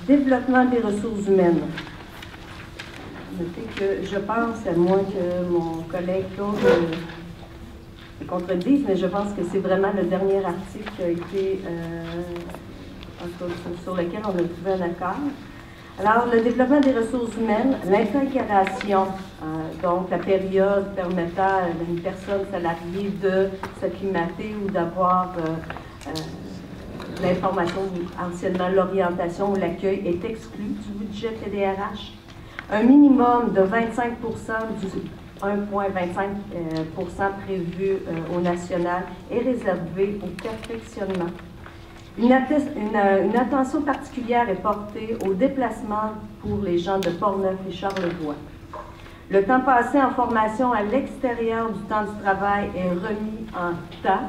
Développement des ressources humaines. Notez que je pense, à moins que mon collègue Claude me contredise, mais je pense que c'est vraiment le dernier article qui a été, sur lequel on a trouvé un accord. Alors, le développement des ressources humaines, l'intégration, donc la période permettant à une personne salariée de s'acclimater ou d'avoir l'information, anciennement l'orientation ou l'accueil, est exclu du budget TDRH. Un minimum de 25 du 1,25 prévu au national est réservé au perfectionnement. Une attention particulière est portée au déplacement pour les gens de Portneuf et Charlevoix. Le temps passé en formation à l'extérieur du temps du travail est remis en tas.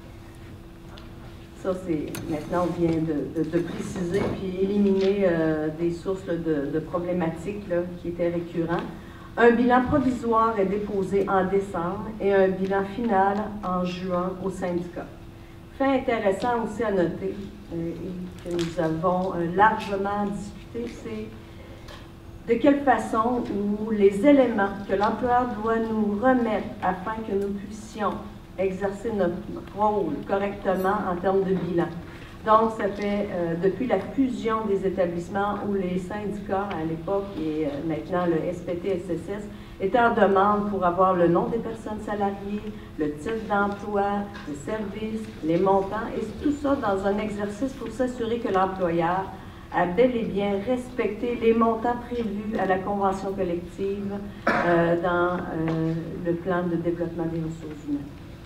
Ça, c'est maintenant, on vient de préciser puis éliminer des sources là, de problématiques là, qui étaient récurrentes. Un bilan provisoire est déposé en décembre et un bilan final en juin au syndicat. Fait intéressant aussi à noter, et que nous avons largement discuté, c'est de quelle façon ou les éléments que l'employeur doit nous remettre afin que nous puissions exercer notre rôle correctement en termes de bilan. Donc, ça fait depuis la fusion des établissements où les syndicats à l'époque et maintenant le SPT-SSS étaient en demande pour avoir le nom des personnes salariées, le type d'emploi, le service, les montants, et tout ça dans un exercice pour s'assurer que l'employeur a bel et bien respecté les montants prévus à la convention collective dans le plan de développement des ressources humaines.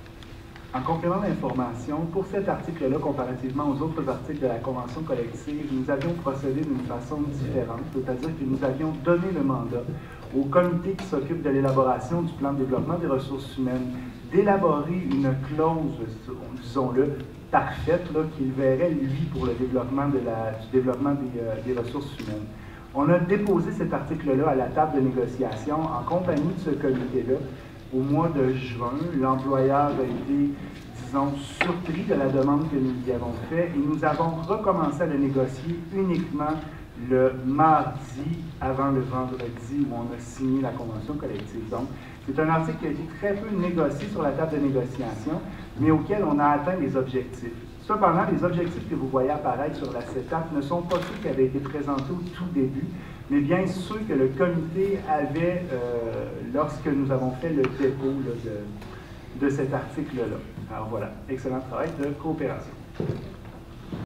En complément d'information, pour cet article-là, comparativement aux autres articles de la Convention collective, nous avions procédé d'une façon différente, c'est-à-dire que nous avions donné le mandat au comité qui s'occupe de l'élaboration du plan de développement des ressources humaines d'élaborer une clause, disons-le, parfaite, qu'il verrait, lui, pour le développement, du développement des ressources humaines. On a déposé cet article-là à la table de négociation en compagnie de ce comité-là. Au mois de juin, l'employeur a été, disons, surpris de la demande que nous lui avons faite et nous avons recommencé à le négocier uniquement le mardi avant le vendredi où on a signé la convention collective. Donc, c'est un article qui a été très peu négocié sur la table de négociation, mais auquel on a atteint les objectifs. Cependant, les objectifs que vous voyez apparaître sur la CETAP ne sont pas ceux qui avaient été présentés au tout début, mais bien ceux que le comité avait lorsque nous avons fait le dépôt là, de cet article-là. Alors voilà, excellent travail de coopération.